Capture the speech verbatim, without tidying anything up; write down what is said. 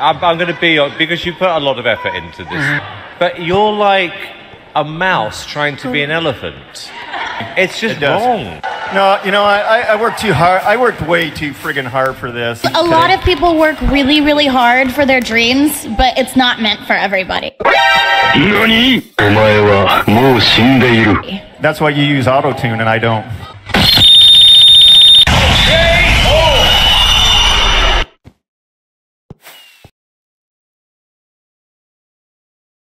I'm, I'm going to be because you put a lot of effort into this, but you're like a mouse trying to be an elephant. It's just It does. wrong. No, you know, I, I worked too hard. I worked way too friggin' hard for this. A lot of people work really, really hard for their dreams, but it's not meant for everybody. That's why you use auto-tune and I don't.